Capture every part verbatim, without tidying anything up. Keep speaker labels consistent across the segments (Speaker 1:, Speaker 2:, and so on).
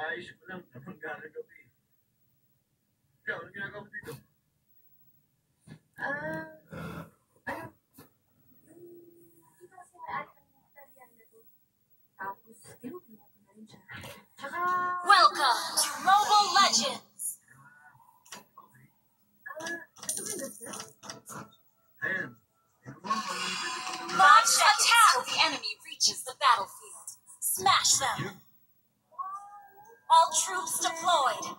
Speaker 1: Welcome to Mobile Legends! Launch attack till the enemy reaches the battlefield. Smash them! All troops deployed.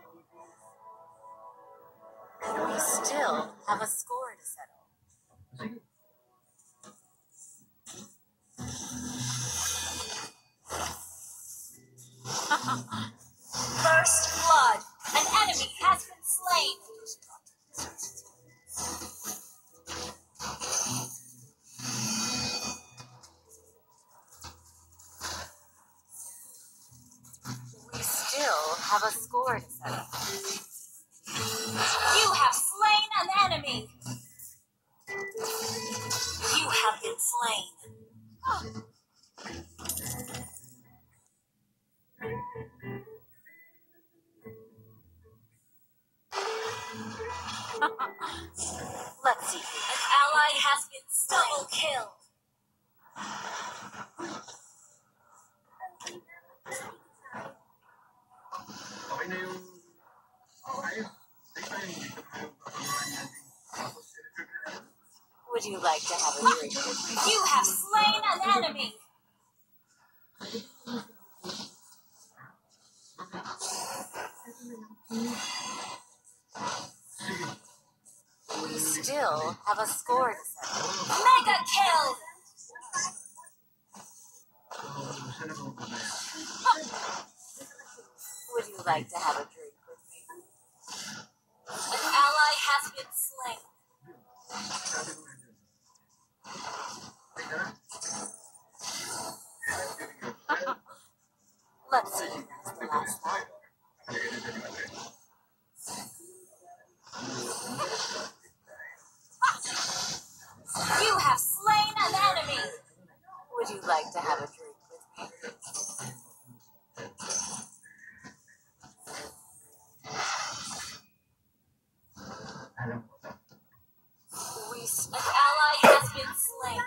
Speaker 1: We still have a score to settle. First blood. An enemy has been slain. We still have a score to settle. You have slain an enemy. You have been slain. Let's see. An ally has been slain. Double kill. Would you like to have a drink? You have slain an enemy. We still have a score to settle. Mega kill! Would you like to have a drink with me? An ally has been slain. Let's see who has the last laugh. You have slain an enemy. Would you like to have a drink with me? We, an ally has been slain.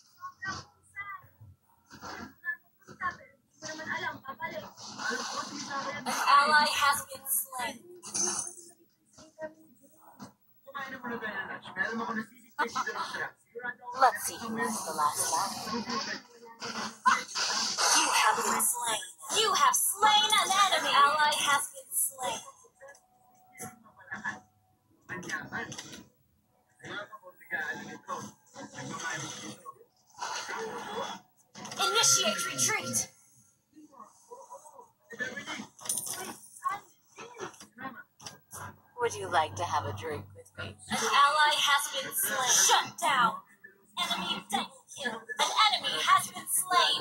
Speaker 1: An ally has been slain. Let's see who has the last laugh. You have been slain. You have slain an enemy. An ally has been slain. Initiate retreat. Would you like to have a drink with me? An ally has been slain. Shut down. Enemy double kill. An enemy has been slain.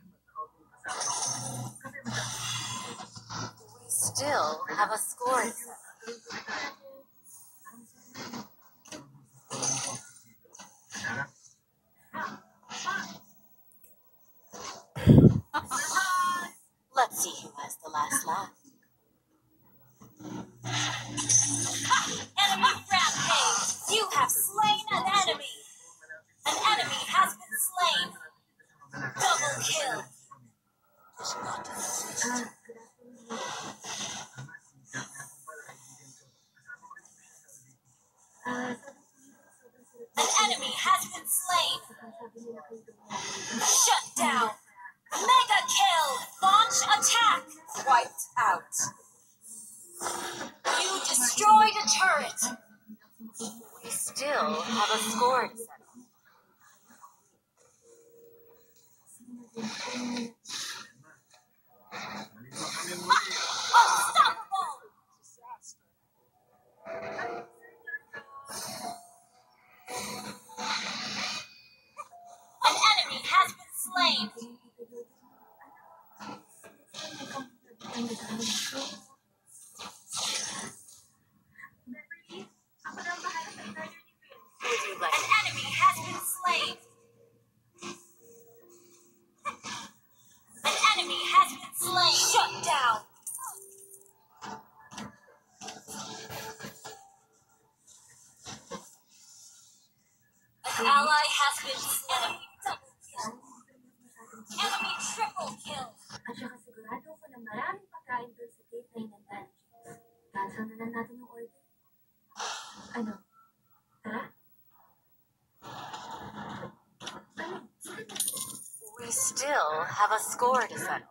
Speaker 1: We still have a score to settle. Let's see who has the last laugh. Enemy rampage! You have slain an enemy! An enemy has been slain! Double kill! An enemy has been slain! Shut down! Mega kill! Launch attack! Wiped out. You destroyed a turret! We still have a score to settle. Unstoppable! An enemy has been slain! An enemy has been slain! An enemy has been slain! Shut down! have a score to settle.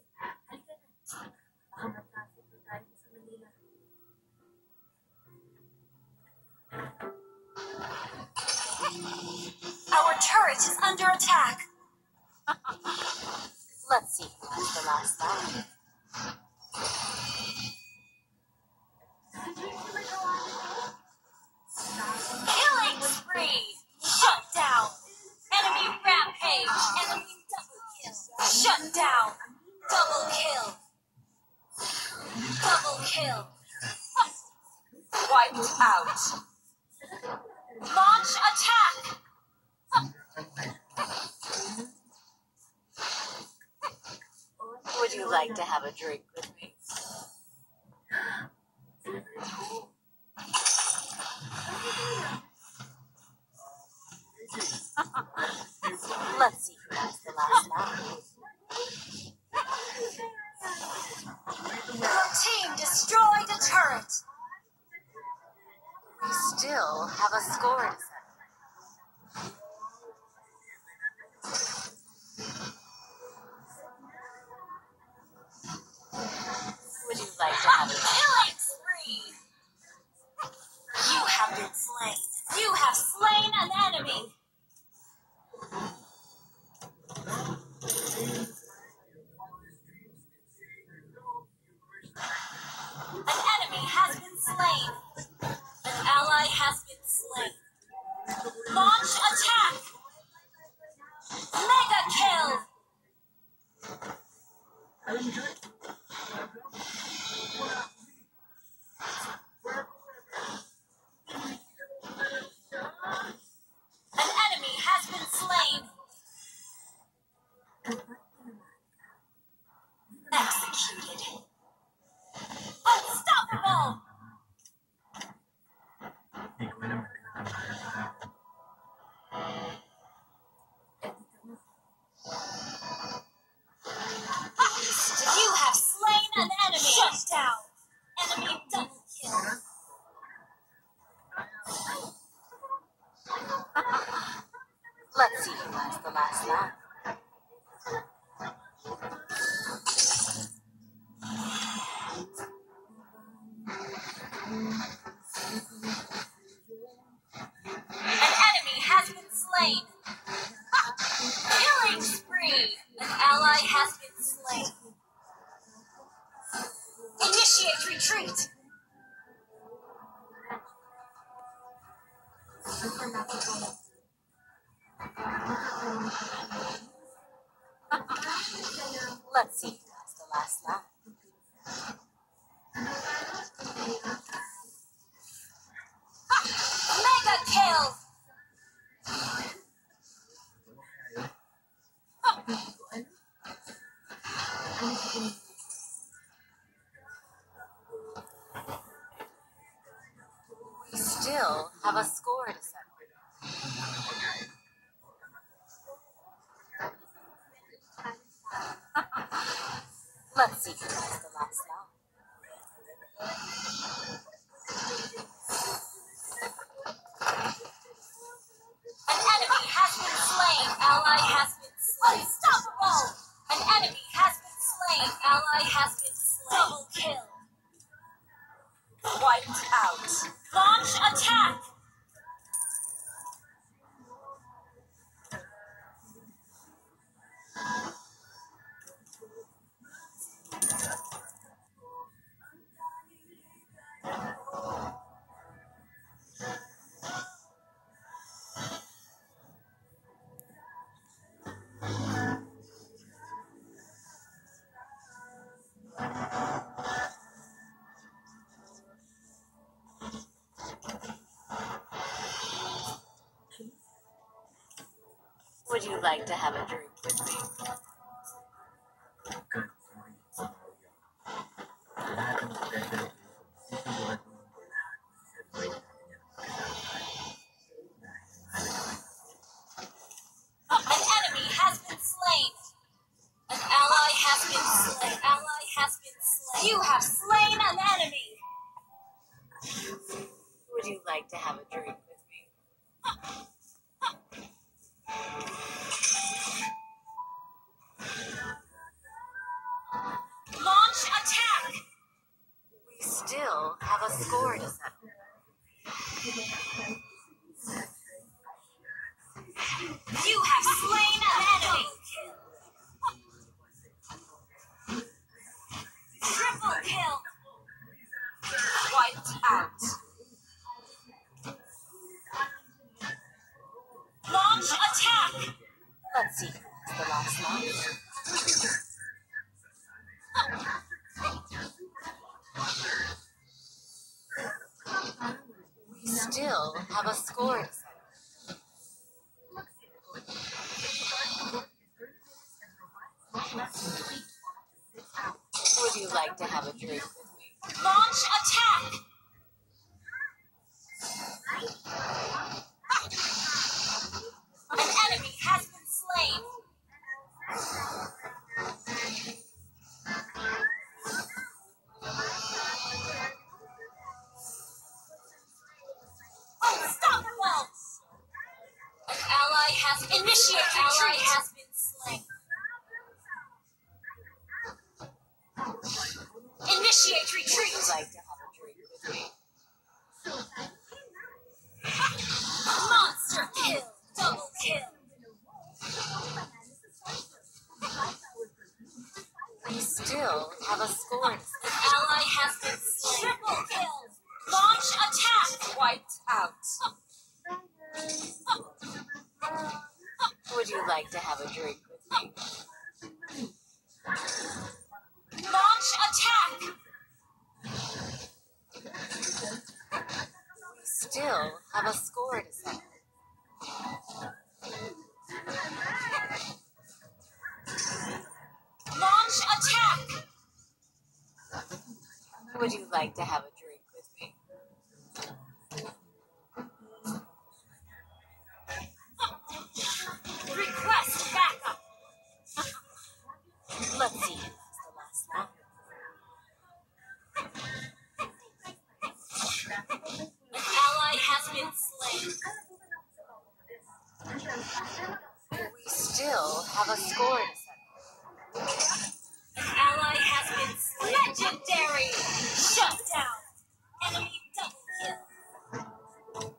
Speaker 2: Our turret is under attack.
Speaker 1: Let's see who has the last laugh.
Speaker 2: Killing spree. Shut down. Enemy rampage. Enemy double kill. Shut down. Double kill. Double kill.
Speaker 1: Wiped out.
Speaker 2: Launch attack.
Speaker 1: Would you like to have a drink with me? Let's see who has the last laugh.
Speaker 2: Your team destroyed a turret.
Speaker 1: We still have a score to settle. Would you like to have a drink?
Speaker 2: Killing spree. You have been slain. You have slain an enemy. An enemy has been slain. An ally has been slain. Launch attack. Mega kill. An enemy has been slain. Executed. Unstoppable. You have slain an enemy. Shut down. Enemy double kill.
Speaker 1: Let's see who has the last laugh.
Speaker 2: An enemy has been slain. Killing spree. An ally has been slain. Initiate retreat.
Speaker 1: Let's see who has the last laugh.
Speaker 2: Mega kill.
Speaker 1: We still have a score to settle. Let's see who has the last laugh.
Speaker 2: An enemy has been slain. Ally has been slain. Unstoppable. An enemy has been slain. Ally has been slain. Double kill.
Speaker 1: Wiped out.
Speaker 2: Launch attack.
Speaker 1: Would you like to have a drink with me?
Speaker 2: An enemy has been slain. An ally has been slain. An ally has been slain. You have slain an enemy.
Speaker 1: Would you like to have a drink with me? a score to settle.
Speaker 2: You have slain an enemy. Triple kill. Wiped out. Launch attack.
Speaker 1: Let's see who's the last launch. We still have a score to settle. Would you like to have a drink with me?
Speaker 2: Launch attack. An enemy has been slain. Unstoppable. An ally has been initiated. An ally has been slain. Initiate retreat.
Speaker 1: Would you like to have a drink with me?
Speaker 2: Monster kill. Double kill.
Speaker 1: We still have a score to settle.
Speaker 2: An ally has been slain. Triple kill. Launch attack. Wiped out.
Speaker 1: Would you like to have a drink with me?
Speaker 2: Launch attack.
Speaker 1: We still have a score to settle.
Speaker 2: Launch attack.
Speaker 1: Would you like to have a drink with me?
Speaker 2: Request backup.
Speaker 1: Let's see who's the last launch.
Speaker 2: An ally has been slain.
Speaker 1: We still have a score to settle.
Speaker 2: An ally has been slain. Legendary. Shut down. Enemy double kill.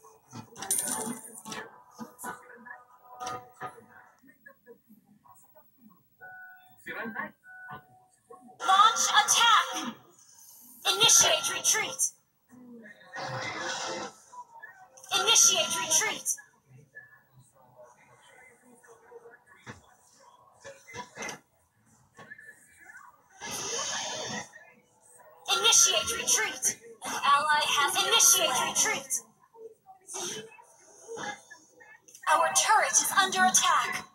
Speaker 2: Launch attack. Initiate retreat. Initiate retreat. Initiate retreat. An ally has initiate retreat. Our turret is under attack.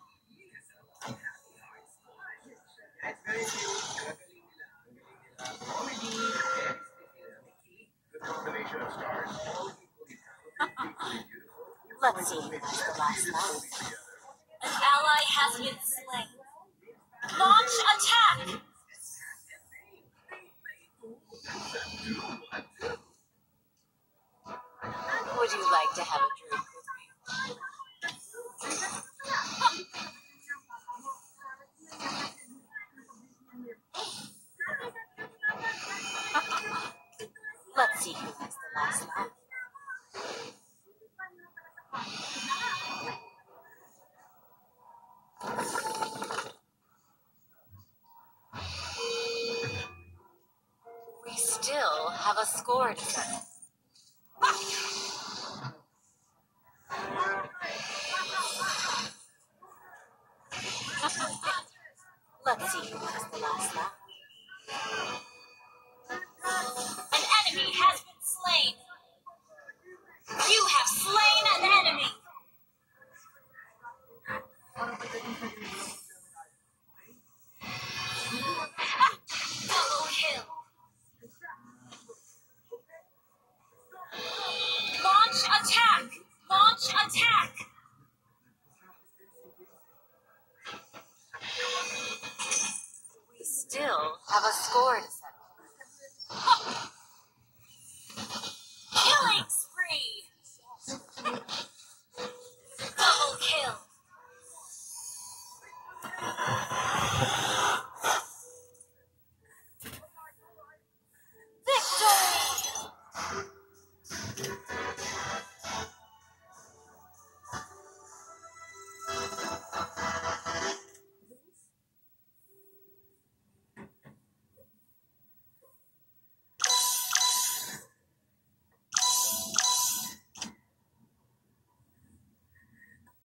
Speaker 1: Let's see who's the last launch.
Speaker 2: An ally has been slain. Launch attack.
Speaker 1: Would you like to have a drink with me? Let's see who has the last laugh. We still have a score to settle. Let's see who has the last laugh.
Speaker 2: An enemy has been slain. You have slain an enemy. Double kill. Launch attack. Launch attack.
Speaker 1: We still have a score to settle.